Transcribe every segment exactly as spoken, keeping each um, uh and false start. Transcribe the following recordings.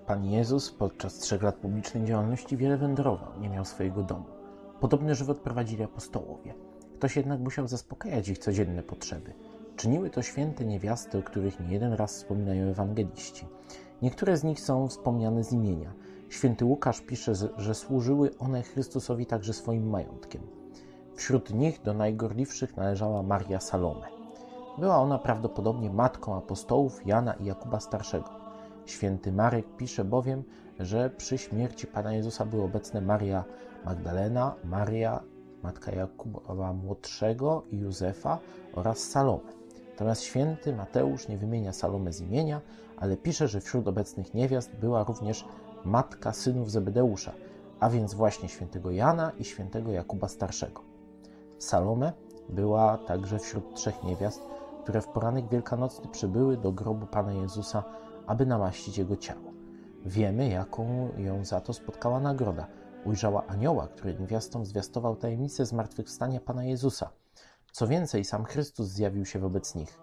Pan Jezus podczas trzech lat publicznej działalności wiele wędrował, nie miał swojego domu. Podobny żywot prowadzili apostołowie. Ktoś jednak musiał zaspokajać ich codzienne potrzeby. Czyniły to święte niewiasty, o których nie jeden raz wspominają ewangeliści. Niektóre z nich są wspomniane z imienia. Święty Łukasz pisze, że służyły one Chrystusowi także swoim majątkiem. Wśród nich do najgorliwszych należała Maria Salome. Była ona prawdopodobnie matką apostołów Jana i Jakuba Starszego. Święty Marek pisze bowiem, że przy śmierci Pana Jezusa były obecne Maria Magdalena, Maria, matka Jakuba Młodszego i Józefa oraz Salome. Natomiast święty Mateusz nie wymienia Salome z imienia, ale pisze, że wśród obecnych niewiast była również matka synów Zebedeusza, a więc właśnie świętego Jana i świętego Jakuba Starszego. Salome była także wśród trzech niewiast, które w poranek wielkanocny przybyły do grobu Pana Jezusa, aby namaścić Jego ciało. Wiemy, jaką ją za to spotkała nagroda. Ujrzała anioła, który niewiastom zwiastował tajemnicę zmartwychwstania Pana Jezusa. Co więcej, sam Chrystus zjawił się wobec nich.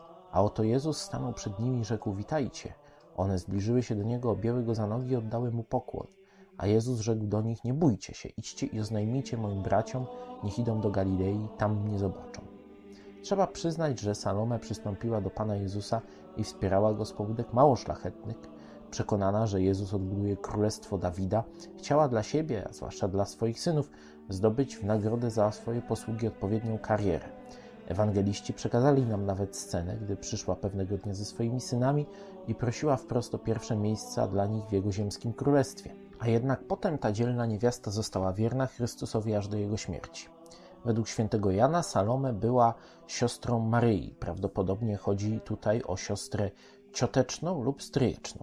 A oto Jezus stanął przed nimi i rzekł: witajcie. One zbliżyły się do Niego, objęły Go za nogi i oddały Mu pokłon. A Jezus rzekł do nich: nie bójcie się, idźcie i oznajmijcie moim braciom, niech idą do Galilei, tam mnie zobaczą. Trzeba przyznać, że Salome przystąpiła do Pana Jezusa i wspierała Go z pobudek mało szlachetnych. Przekonana, że Jezus odbuduje królestwo Dawida, chciała dla siebie, a zwłaszcza dla swoich synów, zdobyć w nagrodę za swoje posługi odpowiednią karierę. Ewangeliści przekazali nam nawet scenę, gdy przyszła pewnego dnia ze swoimi synami i prosiła wprost o pierwsze miejsca dla nich w Jego ziemskim królestwie. A jednak potem ta dzielna niewiasta została wierna Chrystusowi aż do Jego śmierci. Według świętego Jana Salome była siostrą Maryi. Prawdopodobnie chodzi tutaj o siostrę cioteczną lub stryjeczną.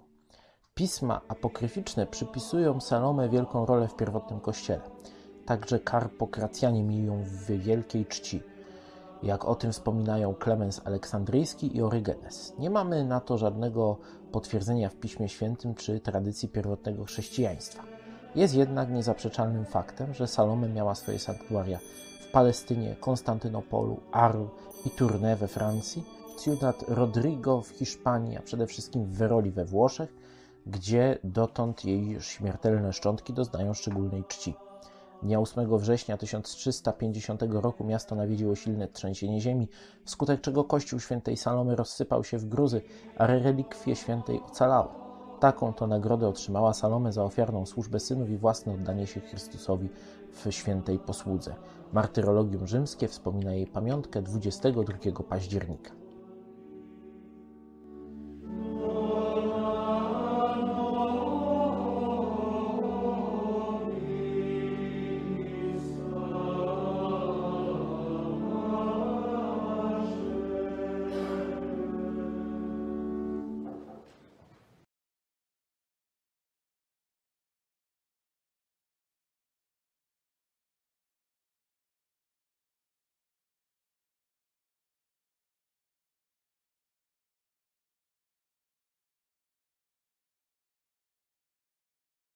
Pisma apokryficzne przypisują Salome wielką rolę w pierwotnym kościele. Także karpokracjanie mieli ją w wielkiej czci, jak o tym wspominają Klemens Aleksandryjski i Orygenes. Nie mamy na to żadnego potwierdzenia w Piśmie Świętym czy tradycji pierwotnego chrześcijaństwa. Jest jednak niezaprzeczalnym faktem, że Salome miała swoje sanktuaria w Palestynie, Konstantynopolu, Arles i Tournai we Francji, Ciudad Rodrigo w Hiszpanii, a przede wszystkim w Veroli we Włoszech, gdzie dotąd jej śmiertelne szczątki doznają szczególnej czci. Dnia ósmego września tysiąc trzysta pięćdziesiątego roku miasto nawiedziło silne trzęsienie ziemi, wskutek czego kościół świętej Salomy rozsypał się w gruzy, a relikwie świętej ocalały. Taką to nagrodę otrzymała Salome za ofiarną służbę synów i własne oddanie się Chrystusowi w świętej posłudze. Martyrologium rzymskie wspomina jej pamiątkę dwudziestego drugiego października.